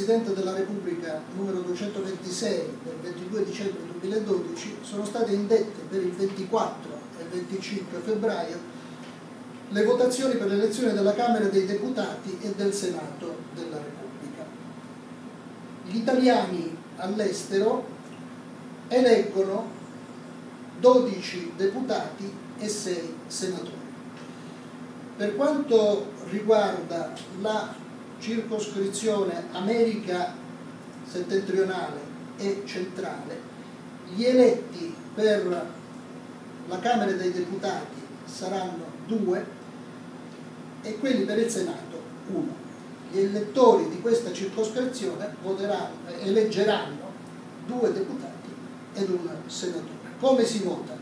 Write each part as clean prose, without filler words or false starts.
Presidente della Repubblica numero 226 del 22 dicembre 2012 sono state indette per il 24 e 25 febbraio le votazioni per l'elezione della Camera dei Deputati e del Senato della Repubblica. Gli italiani all'estero eleggono 12 deputati e 6 senatori. Per quanto riguarda la circoscrizione America settentrionale e centrale, gli eletti per la Camera dei Deputati saranno 2 e quelli per il Senato 1. Gli elettori di questa circoscrizione eleggeranno 2 deputati ed un senatore. Come si vota?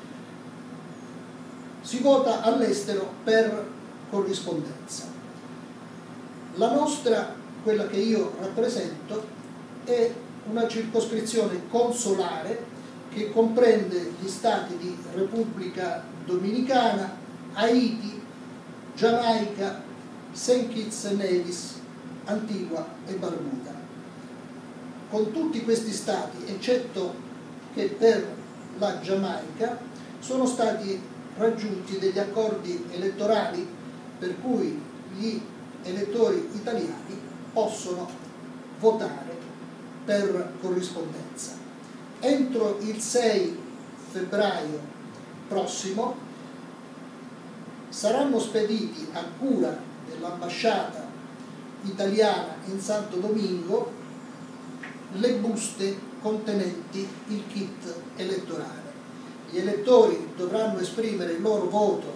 Si vota all'estero per corrispondenza. La nostra, quella che io rappresento, è una circoscrizione consolare che comprende gli stati di Repubblica Dominicana, Haiti, Giamaica, St. Kitts e Nevis, Antigua e Barbuda. Con tutti questi stati, eccetto che per la Giamaica, sono stati raggiunti degli accordi elettorali per cui gli elettori italiani possono votare per corrispondenza. Entro il 6 febbraio prossimo saranno spediti a cura dell'ambasciata italiana in Santo Domingo le buste contenenti il kit elettorale. Gli elettori dovranno esprimere il loro voto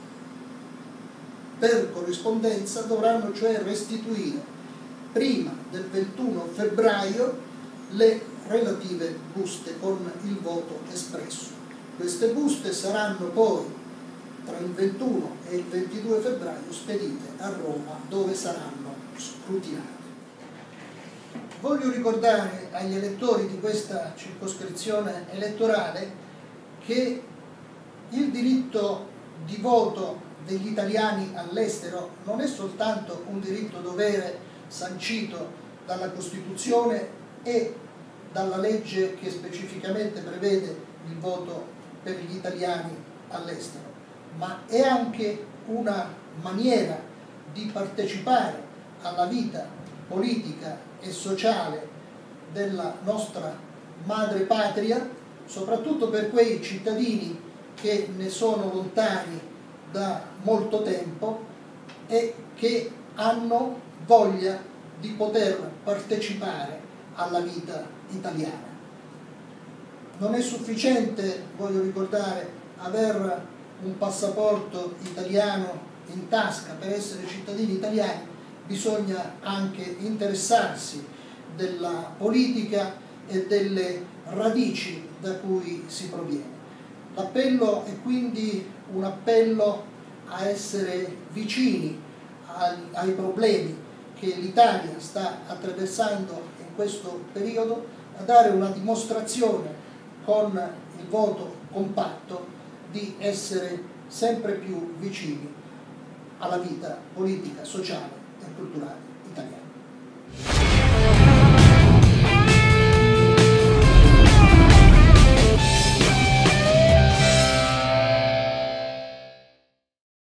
per corrispondenza, dovranno cioè restituire prima del 21 febbraio le relative buste con il voto espresso. Queste buste saranno poi tra il 21 e il 22 febbraio spedite a Roma, dove saranno scrutinate. Voglio ricordare agli elettori di questa circoscrizione elettorale che il diritto di voto degli italiani all'estero non è soltanto un diritto-dovere sancito dalla Costituzione e dalla legge che specificamente prevede il voto per gli italiani all'estero, ma è anche una maniera di partecipare alla vita politica e sociale della nostra madre patria, soprattutto per quei cittadini che ne sono lontani da molto tempo e che hanno voglia di poter partecipare alla vita italiana. Non è sufficiente, voglio ricordare, aver un passaporto italiano in tasca per essere cittadini italiani, bisogna anche interessarsi della politica e delle radici da cui si proviene. L'appello è quindi un appello a essere vicini ai problemi che l'Italia sta attraversando in questo periodo, a dare una dimostrazione con il voto compatto di essere sempre più vicini alla vita politica, sociale e culturale